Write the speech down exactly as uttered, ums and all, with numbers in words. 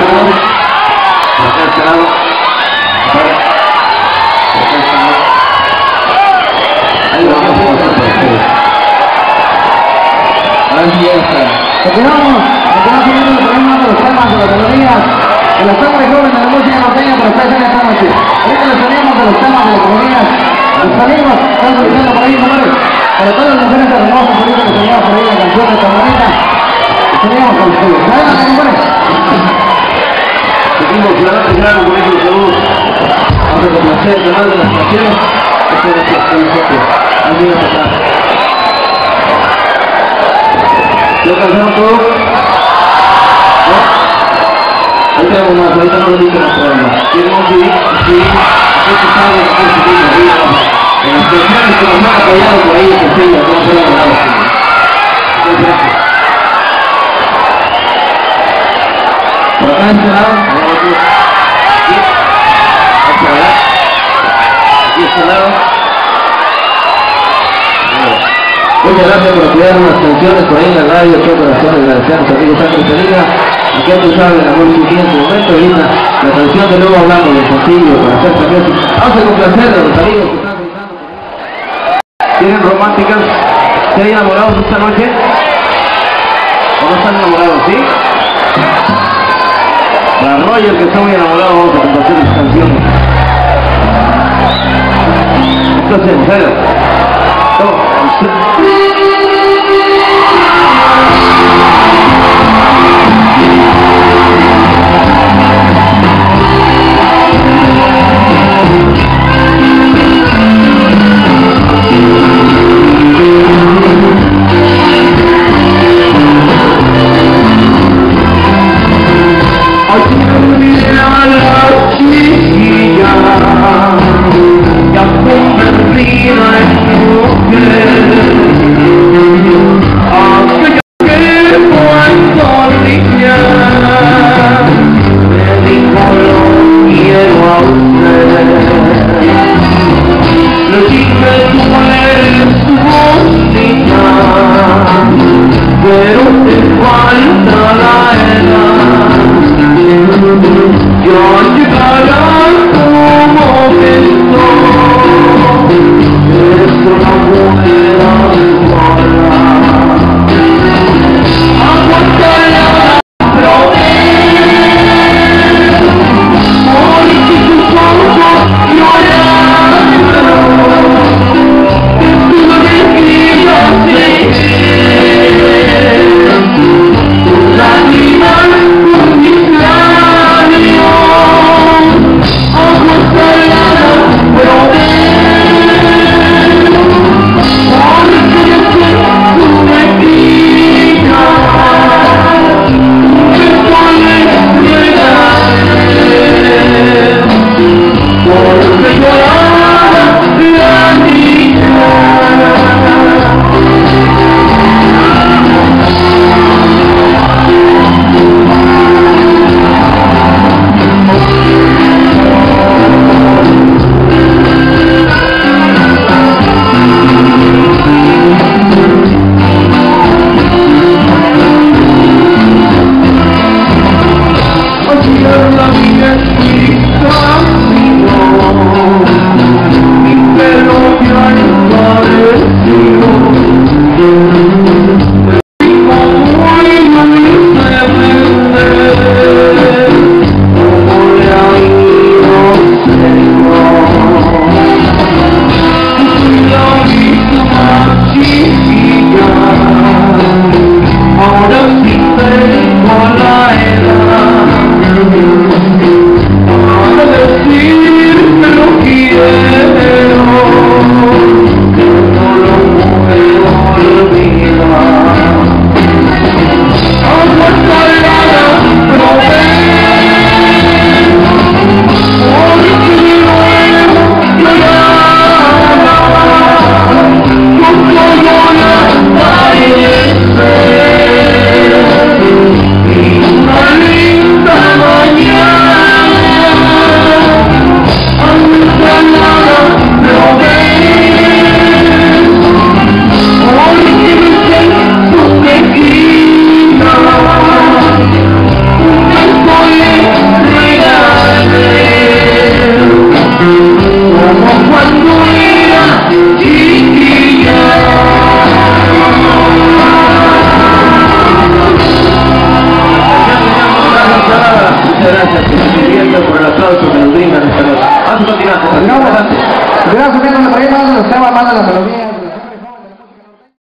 acá este lado. Acá este lado. Ahí vamos a pasar por ustedes. Así está. Continuamos, continuamos viendo el programa de los temas de las categorías de la sangre joven de la música norteña para ustedes en esta noche. Ahorita les salimos de los temas de las categorías. Los salimos, están solicitando por ahí, señores. Para todas las mujeres hermosas, ahorita que teníamos por ahí la canción de esta bonita. Teníamos con ustedes. Adelante, señores. Seguimos adelante, claro, con estos saludos. Vamos a complacer el canal de las canciones. Este es nuestro concepto. Así es acá. ¿Ya alcanzaron todo? ¿No? Ahí tenemos más, ahorita no lo dicen los programas. ¿Quieren un C D? Sí. Aquí está el C D arriba. En las canciones que nos han apoyado por ahí, que sí, ya no se lo han dado. Muchas gracias. Por acá en este lado, aquí, hacia allá, aquí a este lado. Muchas gracias por apoyar unas canciones por ahí en la radio, todo corazón, agradecemos a amigos Sangre Salina. Aquí tú sabes, el amor sutil en su momento, ahorita la canción de luego hablamos del sencillo para hacer también. Vamos a complacer a los amigos que están gritando. ¿Tienen románticas? ¿Se han enamorados esta noche? ¿O no están enamorados, sí? Para Roger, que está muy enamorado, vamos a complacer las canciones. Esto es en serio. Oh, ya convertida en mujer. adelante, Continuamos, continuamos subiendo por ahí más de los temas, más de la melodía.